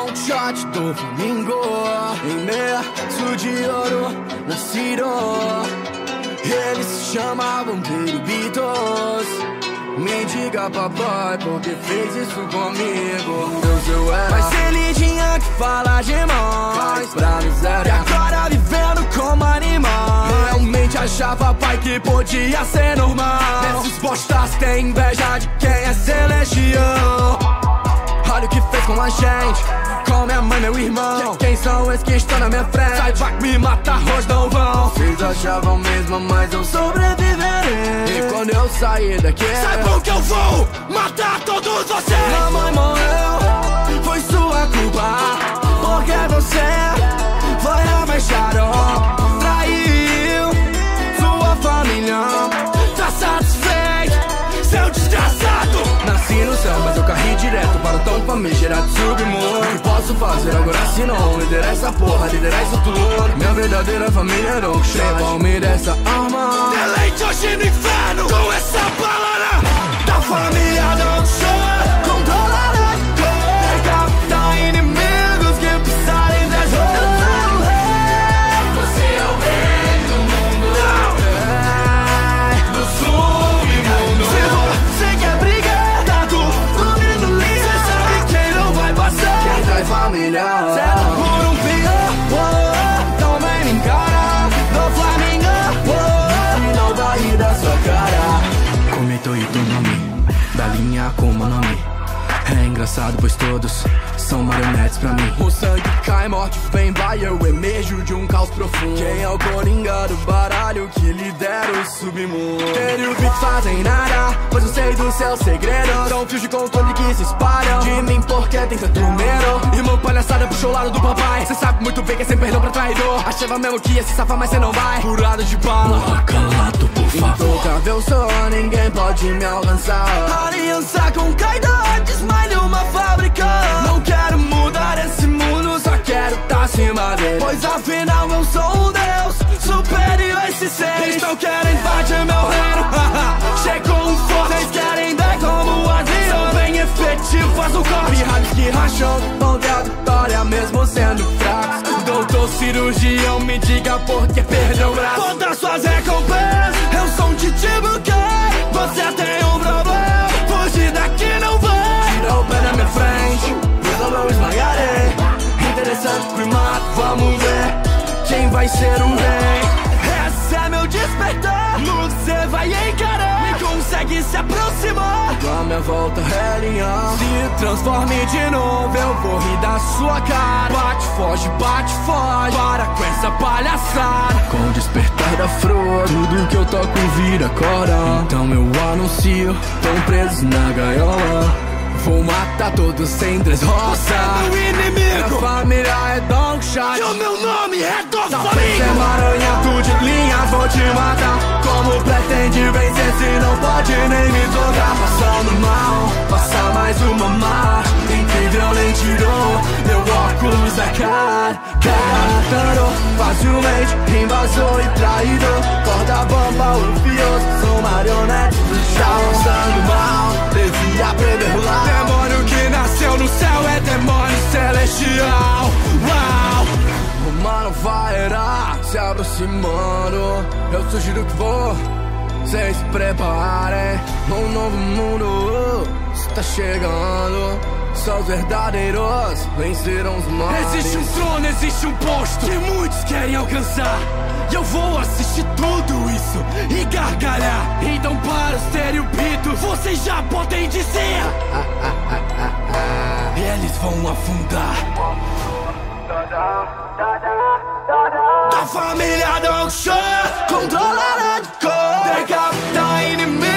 Don shot Doflamingo, em berço de ouro nascido. Eles se chamavam Beatles. Me diga, papai, por que fez isso comigo? Eu era, mas ele tinha que falar demais pra miséria. E agora vivendo como animal. Realmente achava, pai, que podia ser normal. Esses bostas têm inveja de quem é celestial. Olha o que fez com a gente, com minha mãe, meu irmão. Quem são esses que estão na minha frente? Saiba que me matar, hoje não vão. Vocês achavam mesmo, mas eu sobreviverei. E quando eu sair daqui, saibam que eu vou matar todos vocês. Minha mãe morreu, foi sua culpa, porque você foi rebaixado, traiu sua família. Tá satisfeito, seu desgraçado? Nasci no céu, mas eu caí direto para o tão famigerado submundo. O que posso fazer agora se não liderar essa porra, liderar isso tudo? Minha verdadeira família é Don Shot. Levou-me dessa arma, deleite hoje no inferno com essa palavra da família Don Shot. Controlará, decapita inimigos que pisarem das ruas. Você é o rei do mundo, do submundo. Se você quer brigar, tá tudo no lixo. Cê sabe quem não vai passar, quem traz família. Certo por um fio, então vem me encarar. Doflamingo, e não vai rir da sua cara. Comito e tu nome, da linha como nome. É engraçado, pois todos são marionetes pra mim. O sangue cai, morte vem, vai, eu emerjo de um caos profundo. Quem é o coringa do baralho que lidera o submundo? Ele e o beat fazem nada, pois eu sei do seu segredo. São fios de controle que se espalham de mim porque tem tanto medo. Irmão, palhaçada, puxou o lado do papai. Cê sabe muito bem que é sem perdão pra traidor. Achava mesmo que ia se safar, mas cê não vai. Furado de bala, calado, por favor. Intocável sou, ninguém pode me alcançar. Aliança com Kaido, desmaio uma fábrica. Não quero mudar esse mundo, só quero tá acima dele. Pois afinal eu sou um deus superior a esses seres. Estão querendo invadir meu reino, chegou um forte. Vocês querem dar como asilo. São bem efetivas no corte. Pirralhos que racham, vão ter a vitória mesmo sendo fracos. Doutor cirurgião, me diga por que perdeu o braço. Contra suas recompensas, eu sou um titibuque. Você tem um problema, fugir daqui não vai. Tira o pé da minha frente, eu não esmagarei. Interessante primado, vamos ver quem vai ser o rei. Esse é meu despertar, você vai encarar. Nem consegue se aproximar, a minha volta é linha. Se transforme de novo, eu vou rir da sua cara. Bate, foge, para com essa palhaçada. Com o despertar da fruta, tudo que eu toco vira corda. Então eu anuncio, tão presos na gaiola. Vou matar todos sem três roças. Meu inimigo, minha família é Don Shot. E o meu nome é Doflamingo. É maranhado de linhas, vou te matar. Como pretende vencer se não pode nem me tocar? Passando mal, passa mais uma mar. Incrível, nem tirou meu óculos da cara. Matando facilmente, invasor e traidor. Corda bamba, um fio, são marionetes do chão. Passando mal, devia aprender lá. Demônio que nasceu no céu é demônio celestial. Uau! Uma nova era se aproximando. Eu sugiro que vocês se preparem. Um novo mundo está chegando. Só os verdadeiros vencerão os males. Existe um trono, existe um posto que muitos querem alcançar. E eu vou assistir tudo isso e gargalhar. Então para os estereopitos, vocês já podem dizer eles vão afundar. Da família Don Shot, controlará de cor. Decapita inimigos